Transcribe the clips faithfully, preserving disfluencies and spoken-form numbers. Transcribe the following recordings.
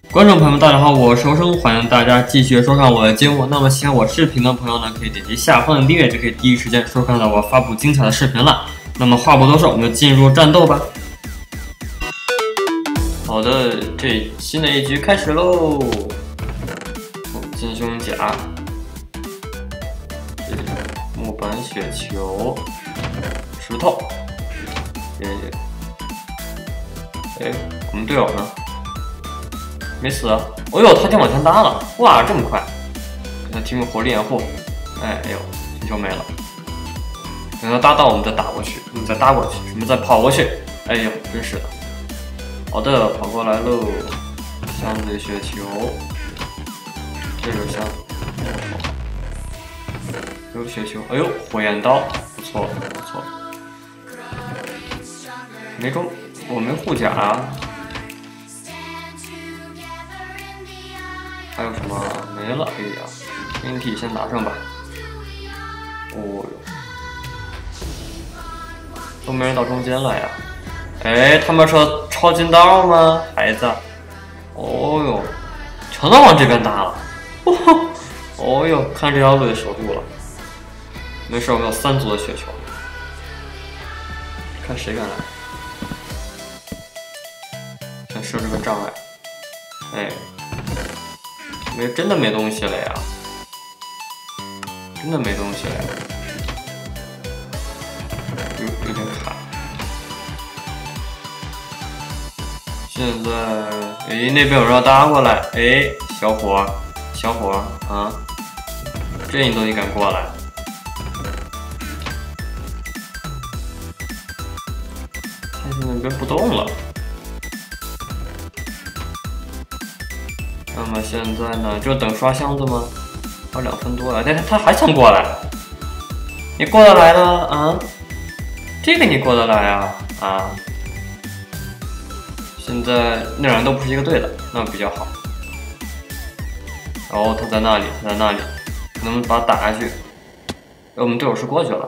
观众朋友们，大家好，我是欧生，欢迎大家继续收看我的节目。那么喜欢我视频的朋友呢，可以点击下方的订阅，就可以第一时间收看到我发布精彩的视频了。那么话不多说，我们就进入战斗吧。好的，这新的一局开始喽！金胸甲，这木板雪球，石头，哎，哎，我们队友呢？没死啊！哦呦，他就往前搭了，哇，这么快！给他提供火力掩护，哎，哎呦，这球没了。等他搭到，我们再打过去，我们再搭过去，什么再跑过去？哎呦，真是的。好的，跑过来喽！箱子雪球，这个箱，有雪球，哎呦，火焰刀，不错不错。没中，我没护甲啊。还有什么没了？哎呀 ，N T 先拿上吧。哦哟，都没人到中间来呀。哎，他们说抄近道吗，孩子？哦哟，全都往这边打了。哦，哦哟，看这条路就守住了。没事，我们有三组的雪球。看谁敢来？先设置个障碍。哎。没，真的没东西了呀！真的没东西了呀！有有点卡。现在，哎，那边有人要搭过来，哎，小伙，小伙啊，这你都你敢过来？他现在那边不动了。那么现在呢，就等刷箱子吗？还有两分多了，但是他还想过来，你过得来呢？啊，这个你过得来啊？啊，现在那两人都不是一个队的，那比较好。然后他在那里，他在那里，能不能把他打下去？我们队友是过去了。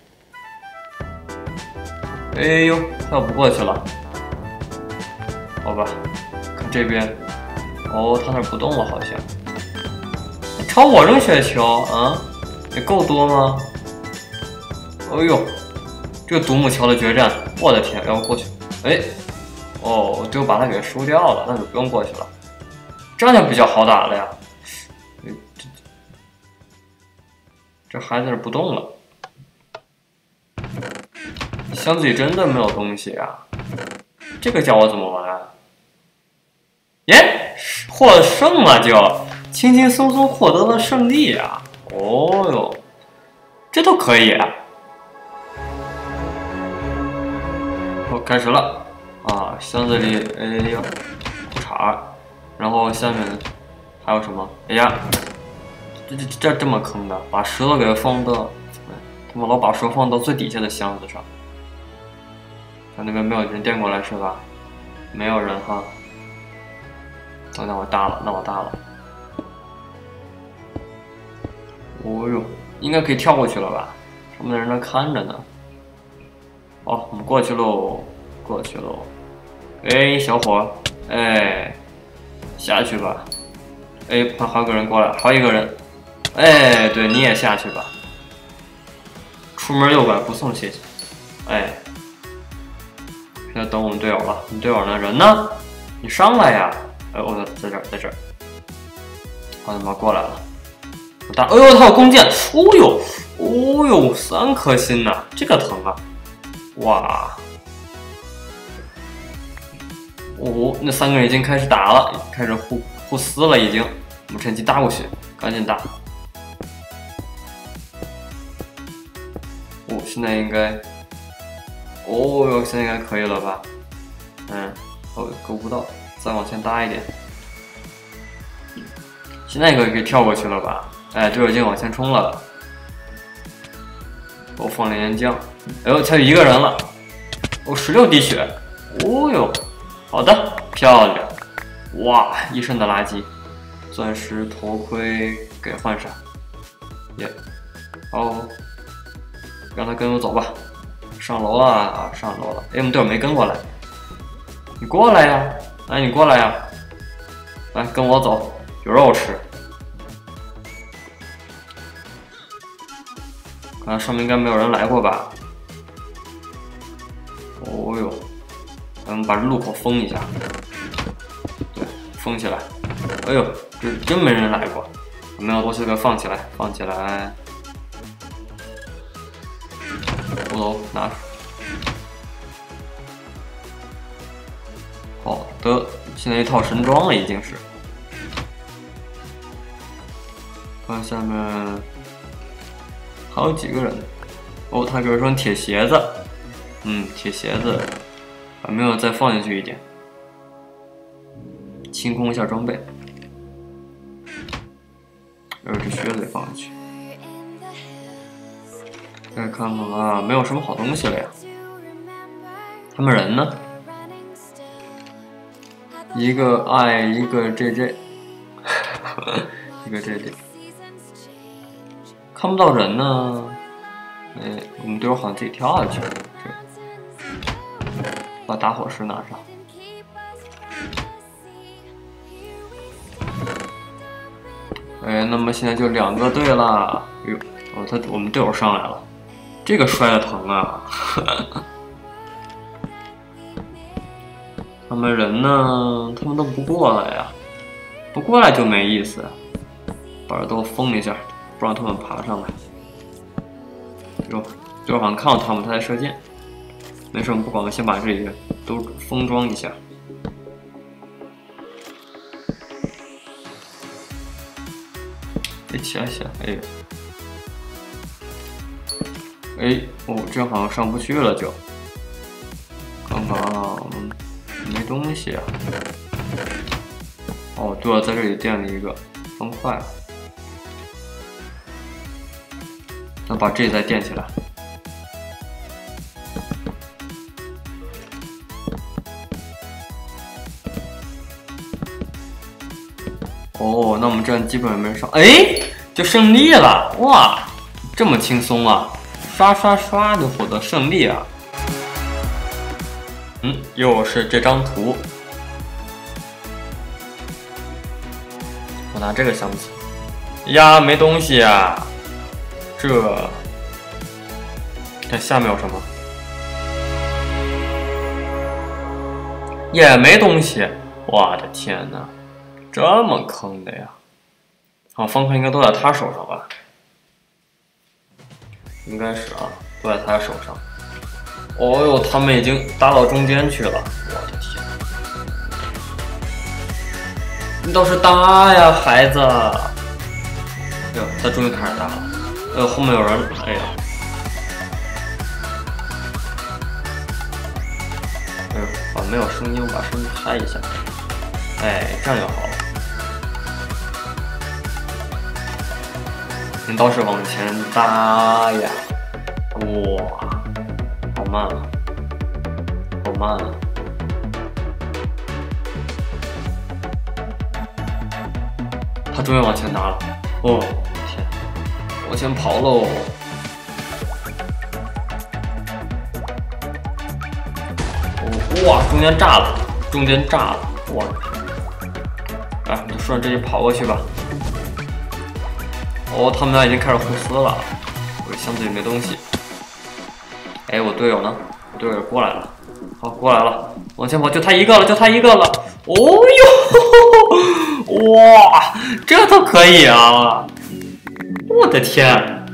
哎呦，他要不过去了，好吧，看这边。哦，他那不动了，好像。朝我扔雪球啊？也够多吗？哎呦，这个独木桥的决战，我的天，要过去。哎，哦，就把他给输掉了，那就不用过去了。这样就比较好打了呀。这这孩子是不动了。箱子里真的没有东西啊！这个教我怎么玩啊？耶！获胜了就，轻轻松松获得了胜利啊！哦哟，这都可以啊！好，开始了啊！箱子里，哎呀，裤衩，然后下面还有什么？哎呀，这这这这么坑的，把石头给放到，他们老把石头放到最底下的箱子上。看那边没有人垫过来是吧？没有人哈。哦，那我搭了，那我搭了。哦呦，应该可以跳过去了吧？上面的人在看着呢。好，我们过去喽，过去喽。哎，小伙，哎，下去吧。哎，还还有个人过来，还有一个人。哎，对，你也下去吧。出门右拐不送谢谢。哎，现在等我们队友了。我们队友呢？人呢？你上来呀！哎，我在这儿，在这儿。他他妈过来了！我打，哎呦，他有弓箭！哦呦，哦呦，三颗心呐，这个疼啊！哇！哦，那三个人已经开始打了，开始互互撕了，已经。我们趁机打过去，赶紧打！哦，现在应该，哦哟，现在应该可以了吧？嗯，哦，够不到。再往前搭一点，现在可以跳过去了吧？哎，队友已经往前冲了。我放了岩浆，哎呦，才有一个人了。哦，十六滴血，哦哟，好的，漂亮。哇，一身的垃圾，钻石头盔给换上。耶，好，让他跟我走吧。上楼了啊，上楼了。哎，我们队友没跟过来，你过来呀！哎，你过来呀！ 来跟我走，有肉吃。看上面应该没有人来过吧？哦呦，咱们把路口封一下，对，封起来。哎呦，这真没人来过，没有东西给放起来，放起来。骷髅拿。好的，现在一套神装了，已经是。看下面还有几个人。哦，他给我双铁鞋子。嗯，铁鞋子，还没有再放进去一点。清空一下装备。还有这靴子也放进去。再看看啊，没有什么好东西了呀。他们人呢？一个 I， 一个 J J， 一个 J J， 看不到人呢。哎，我们队友好像自己跳下去了。把打火石拿上。哎，那么现在就两个队啦。哟，哦，他我们队友上来了，这个摔的疼啊！他们人呢？他们都不过来呀，不过来就没意思。把这都封一下，不让他们爬上来。哟，队友好像看到他们，他在射箭。没什么，不管了，先把这里都封装一下。哎，起来起来！哎，哎，哦，这好像上不去了就。看看啊，我们没东西啊。哦，对了，在这里垫了一个方块。那把这再垫起来。哦，那我们这样基本上没人上，哎，就胜利了！哇，这么轻松啊！刷刷刷就获得胜利啊！嗯，又是这张图，我拿这个相机。呀，没东西啊！这，看下面有什么？也没东西！我的天哪！这么坑的呀！好，方块应该都在他手上吧？应该是啊，都在他手上。哦呦，他们已经打到中间去了！我的天！你倒是打呀，孩子！哎呦，他终于开始打了。哎呦，后面有人！哎呀！哎呦，把没有声音，我把声音开一下。哎，这样就好了。你倒是往前搭呀！哇，好慢啊，好慢啊！他终于往前拿了，哦天，往前跑喽！哦哇，中间炸了，中间炸了，我的天！哎，就顺着这里跑过去吧。哦，他们俩已经开始互撕了。我这箱子里没东西。哎，我队友呢？我队友过来了。好，过来了，往前跑，就他一个了，就他一个了。哦呦，哇，这都可以啊！我的天！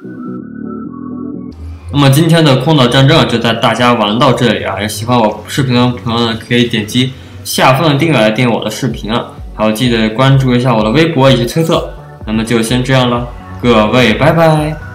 那么今天的空岛战争就带大家玩到这里啊！也喜欢我视频的朋友呢，可以点击下方的订阅来订阅我的视频啊，还有记得关注一下我的微博以及推特。那么就先这样了，各位拜拜。